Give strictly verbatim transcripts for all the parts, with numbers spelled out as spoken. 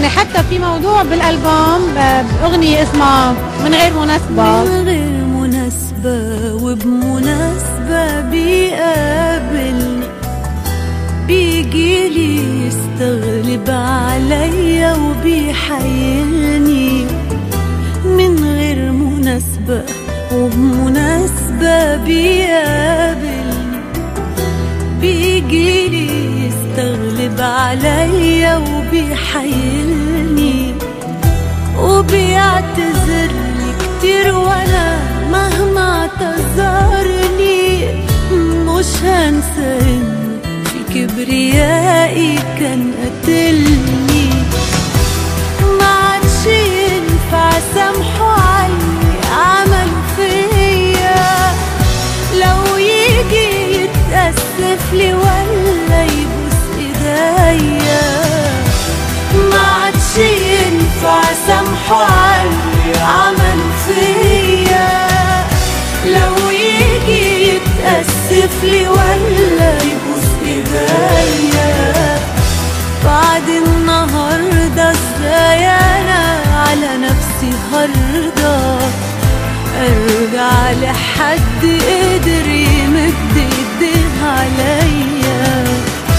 يعني حتى في موضوع بالألبوم بأغنية اسمها من غير مناسبة، من غير مناسبة وبمناسبة بيقابلني، بيجيلي يستغلب عليا وبيحايلني. من غير مناسبة وبمناسبة بيقابلني، بيجيلي يستغلب عليا وبيحايلني، وبيعتذرلي كتير وانا مهما اعتذرني مش هنسى انه في كبريائي كان قتلني. ما عادش ينفع سامحه عاللي عمله فيا، لو يجي يتأسف لي ولا يبوس ايديا. ما عادش ينفع سامحه عاللي عمله فيا، لو يجي يتأسف لي ولا يبوس ايديا. بعد النهارده ازاي انا على نفسي هرضى ارجع لحد قدر يمد ايديه عليا؟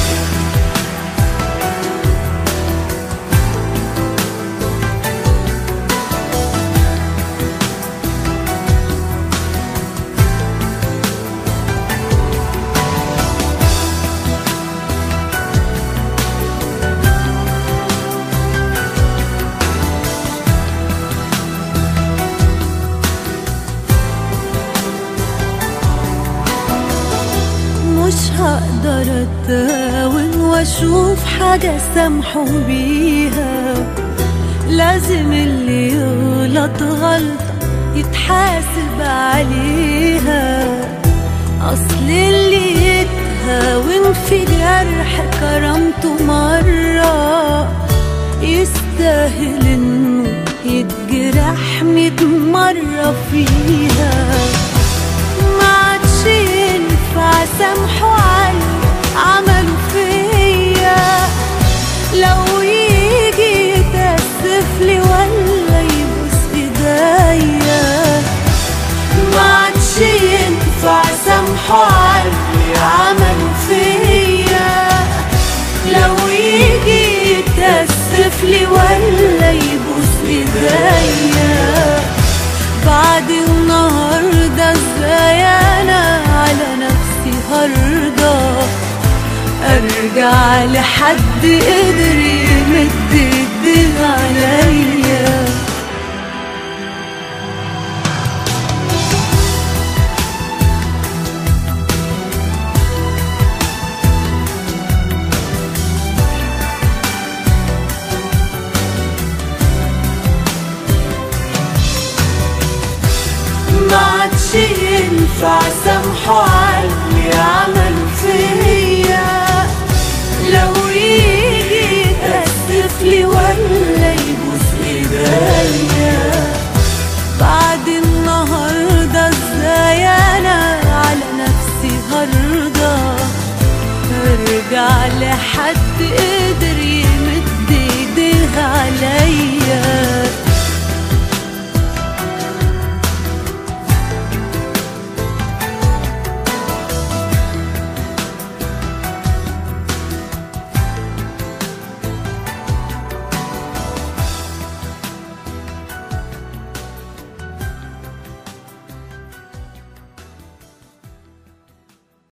مش هقدر اتهاون واشوف حاجة سامحه بيها، لازم اللي يغلط غلطة يتحاسب عليها. اصل اللي يتهاون في جرح كرامته مرة يستاهل انه يتجرح ميت مرة فيها. ما عادش ينفع سامحه عاللي عمله فيا، لو يجي يتأسف لي ولا يبوس ايديا. ما عادش ينفع سامحه عاللي عمله فيا، لو يجي يتأسف لي ولا يبوس ايديا. بعد النهارده ازاي انا على نفسي هرضى ارجع لحد قدر يمد ايديه عليا؟ ما عادش ينفع سامحه